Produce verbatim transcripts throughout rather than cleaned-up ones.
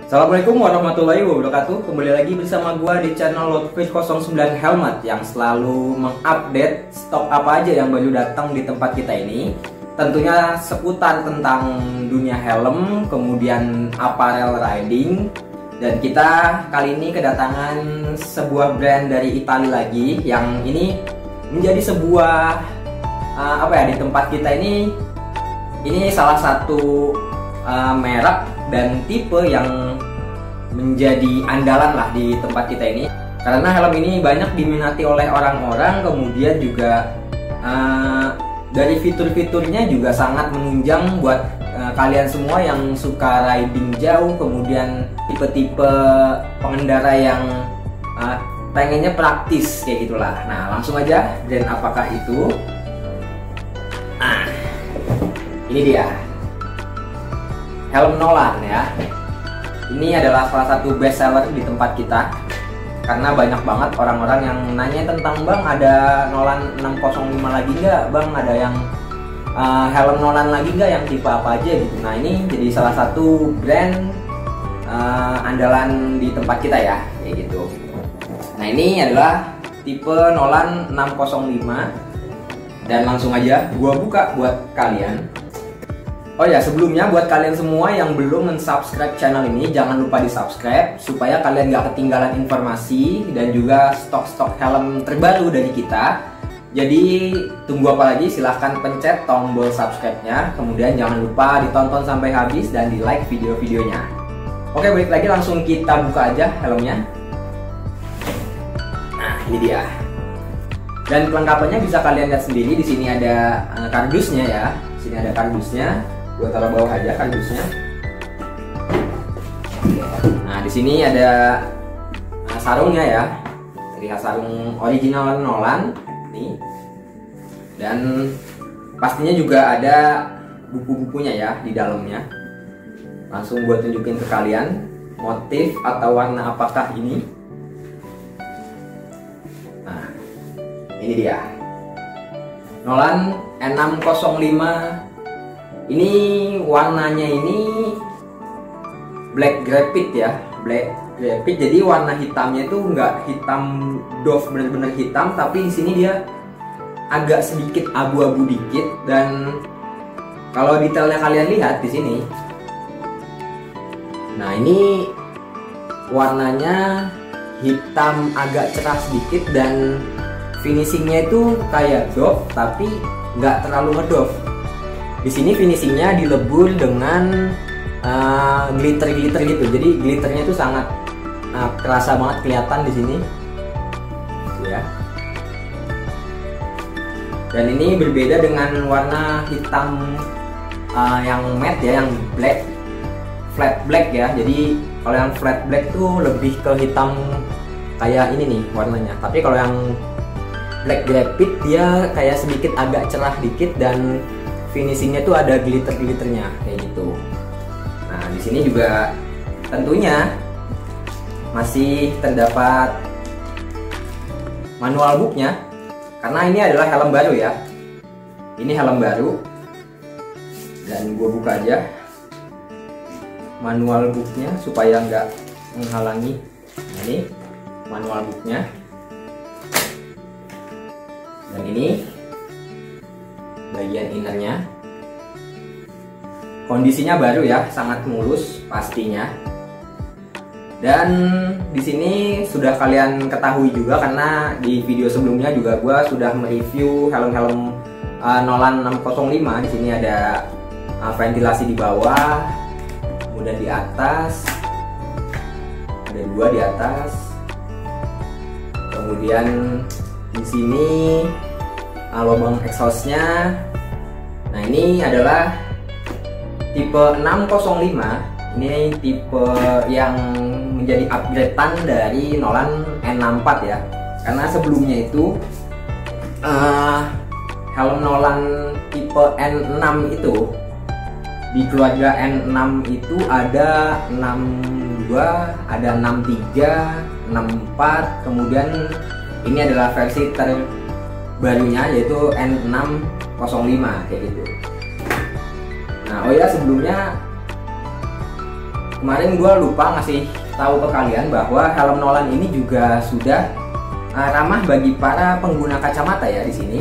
Assalamualaikum warahmatullahi wabarakatuh. Kembali lagi bersama gua di channel Lutfi nol sembilan Helmet yang selalu mengupdate stok apa aja yang baru datang di tempat kita ini. Tentunya seputar tentang dunia helm, kemudian apparel riding. Dan kita kali ini kedatangan sebuah brand dari Italia lagi, yang ini menjadi sebuah uh, apa ya, di tempat kita ini ini salah satu uh, merek dan tipe yang menjadi andalan lah di tempat kita ini, karena helm ini banyak diminati oleh orang-orang. Kemudian juga uh, dari fitur-fiturnya juga sangat menunjang buat uh, kalian semua yang suka riding jauh, kemudian tipe-tipe pengendara yang uh, pengennya praktis kayak gitulah. Nah, langsung aja, dan apakah itu? Nah, ini dia helm Nolan ya. Ini adalah salah satu best seller di tempat kita, karena banyak banget orang-orang yang nanya tentang, bang ada Nolan enam nol lima lagi nggak, bang ada yang uh, helm Nolan lagi nggak, yang tipe apa aja gitu. Nah, ini jadi salah satu brand uh, andalan di tempat kita ya, kayak gitu. Nah, ini adalah tipe Nolan enam nol lima, dan langsung aja gua buka buat kalian. Oh ya, sebelumnya buat kalian semua yang belum mensubscribe channel ini, jangan lupa di subscribe supaya kalian gak ketinggalan informasi dan juga stok-stok helm terbaru dari kita. Jadi tunggu apa lagi, silahkan pencet tombol subscribe-nya. Kemudian jangan lupa ditonton sampai habis dan di like video-videonya. Oke, balik lagi, langsung kita buka aja helmnya. Nah, ini dia. Dan kelengkapannya bisa kalian lihat sendiri. Di sini ada uh, kardusnya ya. Di sini ada kardusnya. Gue taruh bawah aja kardusnya. Nah, di sini ada uh, sarungnya ya. Dari sarung original Nolan nih. Dan pastinya juga ada buku-bukunya ya di dalamnya. Langsung gue tunjukin ke kalian motif atau warna apakah ini. Nah, ini dia Nolan enam nol lima. Ini warnanya ini black graphite ya, black graphite. Jadi warna hitamnya itu nggak hitam doff bener-bener hitam, tapi di sini dia agak sedikit abu-abu dikit. Dan kalau detailnya kalian lihat di sini, nah ini warnanya hitam agak cerah sedikit, dan finishingnya itu kayak doff tapi nggak terlalu ngedoff. Di sini finishingnya dilebur dengan uh, glitter-glitter gitu. Jadi glitternya itu sangat uh, kerasa banget kelihatan di sini, ya. Dan ini berbeda dengan warna hitam uh, yang matte ya, yang black, flat black ya. Jadi kalau yang flat black tuh lebih ke hitam kayak ini nih warnanya. Tapi kalau yang black graphite dia kayak sedikit agak cerah dikit, dan finishingnya tuh ada glitter-glitternya kayak gitu. Nah, di sini juga tentunya masih terdapat manual booknya, karena ini adalah helm baru ya. Ini helm baru, dan gue buka aja manual booknya supaya nggak menghalangi. Nah, ini manual booknya, dan ini bagian innernya. Kondisinya baru ya, sangat mulus pastinya. Dan di sini sudah kalian ketahui juga, karena di video sebelumnya juga gue sudah mereview helm-helm uh, Nolan enam nol lima. Di sini ada uh, ventilasi di bawah, kemudian di atas ada dua di atas, kemudian di sini uh, lubang exhaustnya. Nah, ini adalah tipe enam nol lima. Ini tipe yang menjadi upgradean dari Nolan N enam empat ya. Karena sebelumnya itu uh, helm Nolan tipe N enam itu, di keluarga N enam itu ada enam dua, ada enam tiga, enam empat, kemudian ini adalah versi terbarunya yaitu N enam nol lima kayak gitu. Nah, oh ya, sebelumnya kemarin gue lupa ngasih tahu ke kalian bahwa helm Nolan ini juga sudah uh, ramah bagi para pengguna kacamata ya. Di sini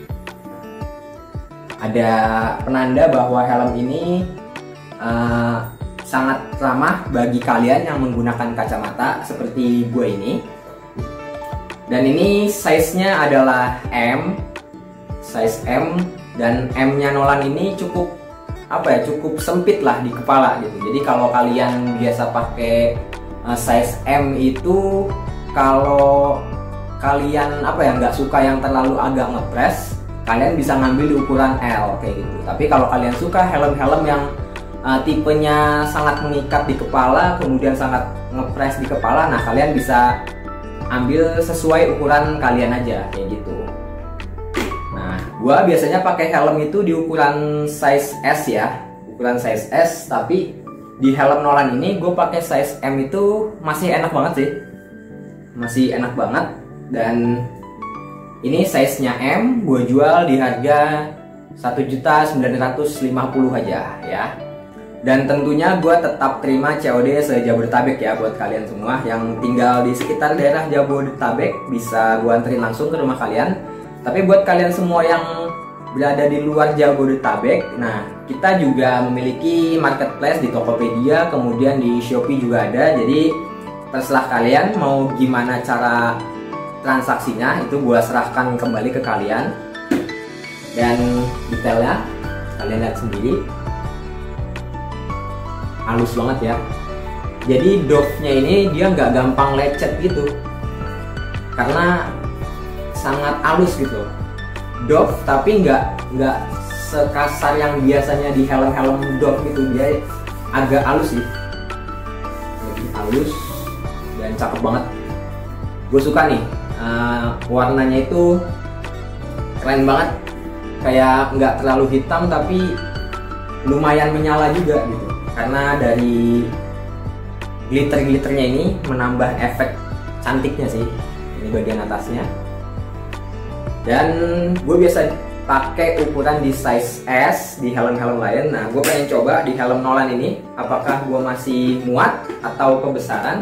ada penanda bahwa helm ini uh, sangat ramah bagi kalian yang menggunakan kacamata seperti gue ini. Dan ini size-nya adalah M, size M, dan M-nya Nolan ini cukup apa ya, cukup sempit lah di kepala gitu. Jadi kalau kalian biasa pakai uh, size M itu, kalau kalian apa ya nggak suka yang terlalu agak ngepres, kalian bisa ngambil di ukuran L kayak gitu. Tapi kalau kalian suka helm-helm yang uh, tipenya sangat mengikat di kepala, kemudian sangat ngepres di kepala, nah kalian bisa ambil sesuai ukuran kalian aja kayak gitu. Nah, gua biasanya pakai helm itu di ukuran size S ya, ukuran size S. Tapi di helm Nolan ini gue pakai size M itu masih enak banget sih, masih enak banget. Dan ini size-nya M, gue jual di harga satu juta sembilan ratus lima puluh aja ya. Dan tentunya gue tetap terima C O D se-Jabodetabek ya. Buat kalian semua yang tinggal di sekitar daerah Jabodetabek, bisa gue anterin langsung ke rumah kalian. Tapi buat kalian semua yang berada di luar Jabodetabek, nah kita juga memiliki marketplace di Tokopedia, kemudian di Shopee juga ada. Jadi terserah kalian mau gimana cara transaksinya, itu gue serahkan kembali ke kalian. Dan detailnya kalian lihat sendiri, halus banget ya. Jadi doff-nya ini dia nggak gampang lecet gitu, karena sangat halus gitu. Doff tapi nggak nggak sekasar yang biasanya di helm-helm doff gitu, dia agak halus sih, lebih halus dan cakep banget. Gue suka nih, uh, warnanya itu keren banget, kayak nggak terlalu hitam tapi lumayan menyala juga gitu. Karena dari glitter-glitternya ini menambah efek cantiknya sih. Ini bagian atasnya. Dan gue biasa pakai ukuran di size S di helm-helm lain. Nah, gue pengen coba di helm Nolan ini, apakah gue masih muat atau kebesaran.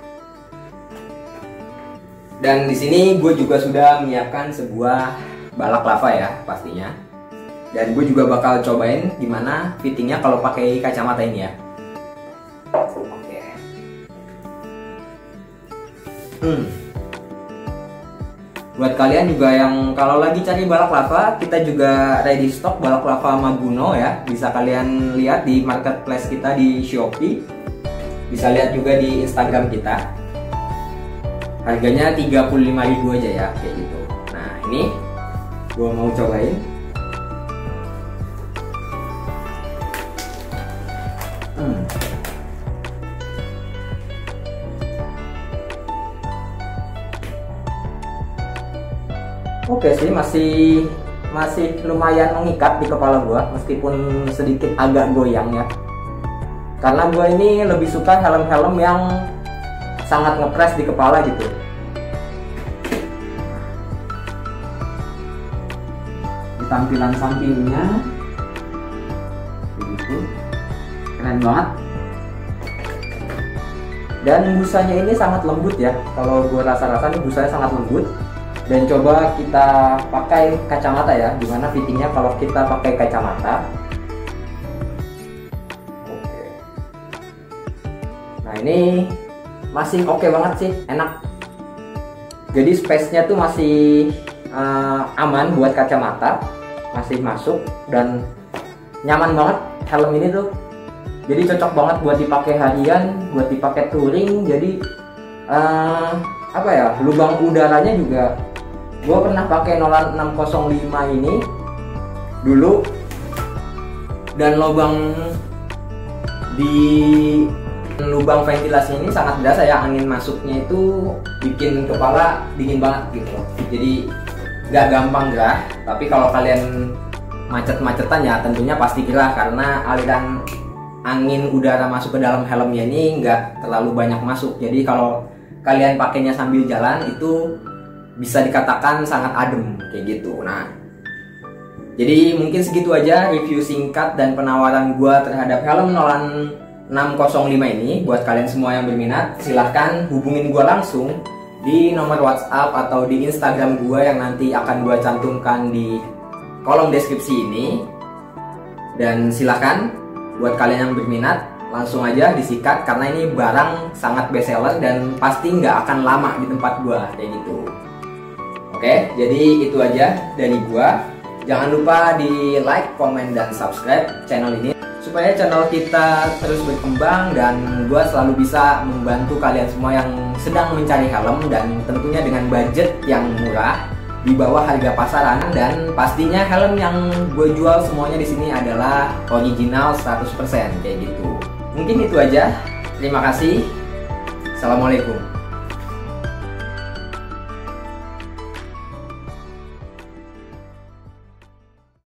Dan di sini gue juga sudah menyiapkan sebuah balak lava ya pastinya. Dan gue juga bakal cobain gimana fittingnya kalau pakai kacamata ini ya. Oke. Hmm. Buat kalian juga yang kalau lagi cari balak lava, kita juga ready stock balak lava Maguno ya. Bisa kalian lihat di marketplace kita di Shopee. Bisa lihat juga di Instagram kita. Harganya tiga puluh lima ribu aja ya, kayak gitu. Nah, ini gue mau cobain. Hmm. Oke sih, masih masih lumayan mengikat di kepala gua, meskipun sedikit agak goyang ya. Karena gua ini lebih suka helm-helm yang sangat ngepres di kepala gitu. Di tampilan sampingnya begitu. Keren banget. Dan busanya ini sangat lembut ya. Kalau gue rasa-rasa nih busanya sangat lembut. Dan coba kita pakai kacamata ya, gimana fittingnya kalau kita pakai kacamata. Oke. Nah, ini masih oke banget sih, enak. Jadi space-nya tuh masih uh, aman buat kacamata, masih masuk dan nyaman banget helm ini tuh. Jadi cocok banget buat dipakai harian, buat dipakai touring. Jadi uh, apa ya, lubang udaranya juga. Gue pernah pakai Nolan enam nol lima ini dulu, dan lubang di lubang ventilasi ini sangat berasa ya, angin masuknya itu bikin kepala dingin banget gitu. Jadi nggak gampang gerah. Tapi kalau kalian macet-macetan ya tentunya pasti gerah, karena aliran angin udara masuk ke dalam helmnya ini nggak terlalu banyak masuk. Jadi kalau kalian pakainya sambil jalan itu bisa dikatakan sangat adem kayak gitu. Nah, jadi mungkin segitu aja review singkat dan penawaran gua terhadap helm Nolan enam nol lima ini. Buat kalian semua yang berminat, silahkan hubungin gue langsung di nomor WhatsApp atau di Instagram gue yang nanti akan gue cantumkan di kolom deskripsi ini. Dan silahkan buat kalian yang berminat, langsung aja disikat karena ini barang sangat best seller dan pasti nggak akan lama di tempat gue kayak gitu. Oke, jadi itu aja dari gue. Jangan lupa di like, komen, dan subscribe channel ini supaya channel kita terus berkembang dan gue selalu bisa membantu kalian semua yang sedang mencari helm, dan tentunya dengan budget yang murah di bawah harga pasaran. Dan pastinya helm yang gue jual semuanya di sini adalah original seratus persen kayak gitu. Mungkin itu aja. Terima kasih. Assalamualaikum.